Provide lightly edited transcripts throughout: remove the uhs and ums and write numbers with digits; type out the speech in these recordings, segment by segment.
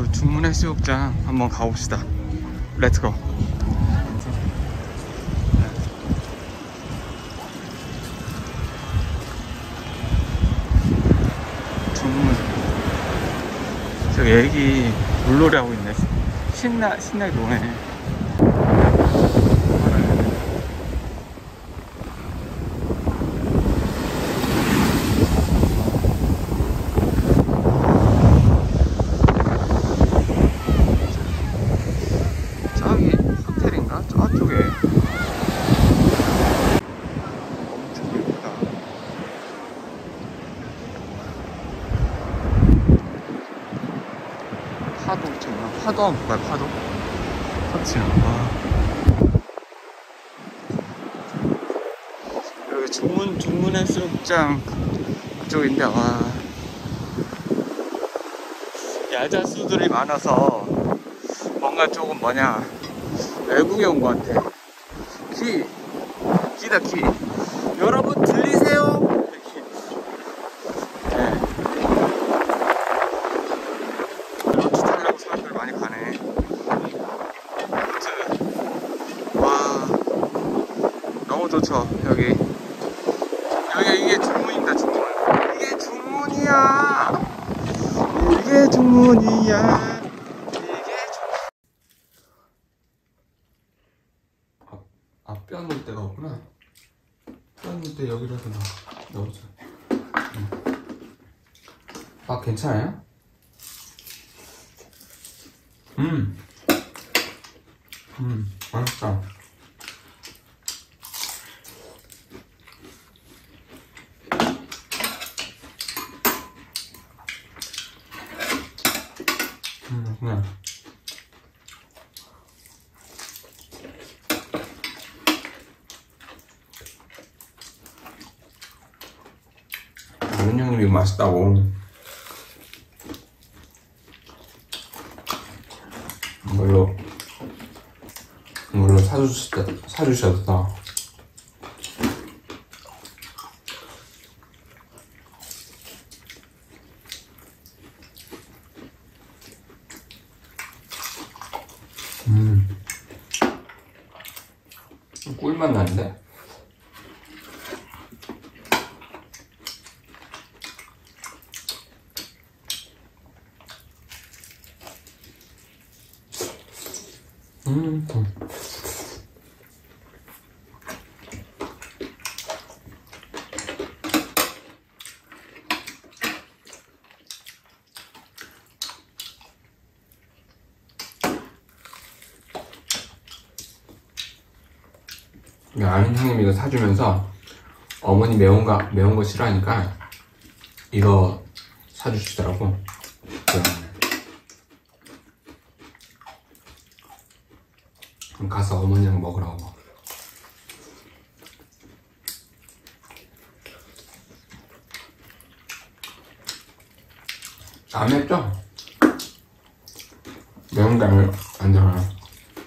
중문해수욕장 한번 가봅시다. 렛츠고. 중문. 저기 애기 물놀이 하고 있네. 신나게 노네. 저기 호텔인가? 저쪽에 엄청 예쁘다. 파도 있잖아. 파도 한번 볼까요? 파도? 그렇지. 와. 여기 중문해수욕장 그쪽인데, 와. 야자수들이 많아서 뭔가 조금 외국에 온 것 같아. 키다, 키. 여러분 들리세요? 네. 보트 타려고 사람들 많이 가네. 보트. 와, 너무 좋죠. 여기 이게 중문이다. 중문. 이게 중문이야. 이게 중문이야. 뼈 놓을 데가 없구나. 뼈 놓을 때 여기다가 넣어줘. 아, 괜찮아요? 맛있다. 그냥. 아는 형님이 맛있다고 이걸로 사주셨다. 꿀맛 나는데? 아는 형님이 이거 사주면서 어머니 매운 거 싫어하니까 이거 사주시더라고. 그럼 가서 어머니랑 먹으라고. 안 맵죠? 매운 게 안 들어가요.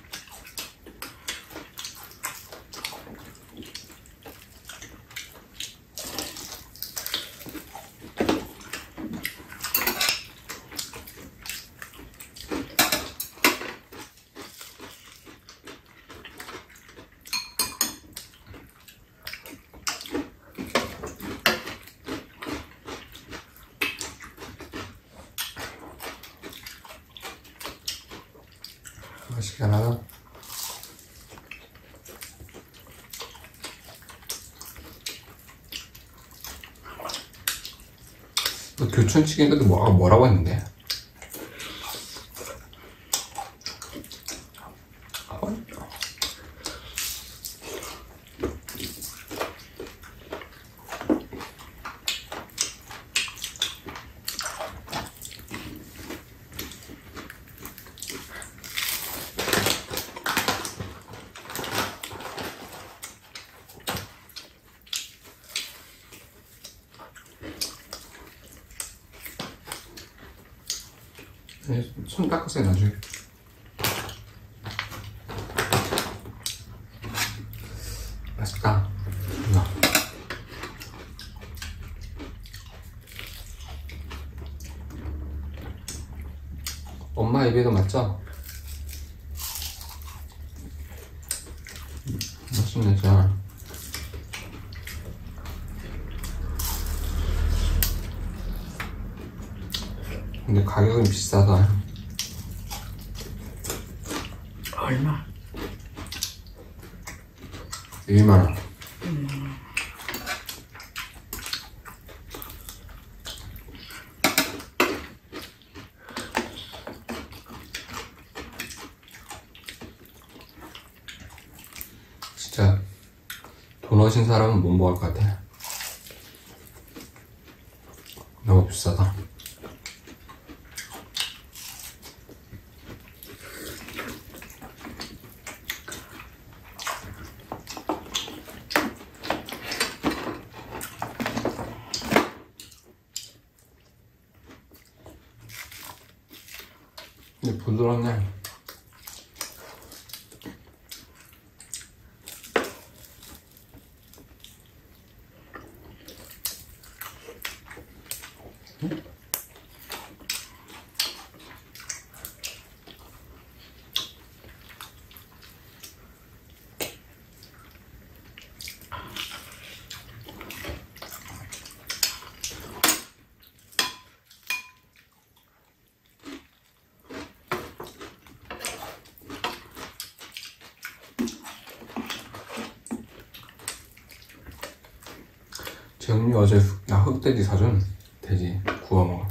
맛있게 하나. 교촌치킨인데도 뭐라고 했는데? 손 닦으세요 나중에. 맛있다. 엄마 입에도 맞죠? 맛있네 진짜. 근데 가격은 비싸다. 얼마? 2만원. 진짜 돈 얻은 사람은 못 먹을 것 같아. 너무 비싸다. 근데 부드럽네. 재훈이 어제 나 흑돼지 사준. 돼지 구워 먹어.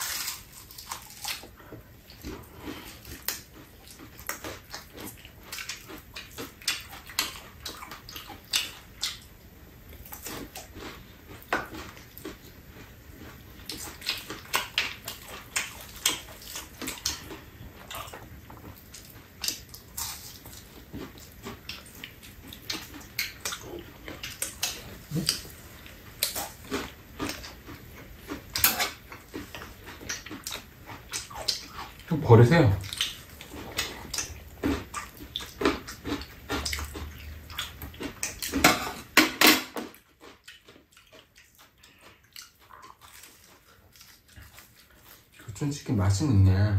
좀 버리세요. 교촌치킨 맛은 있네.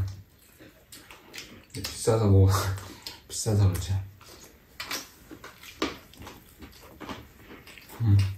비싸서 뭐 비싸서 그렇지.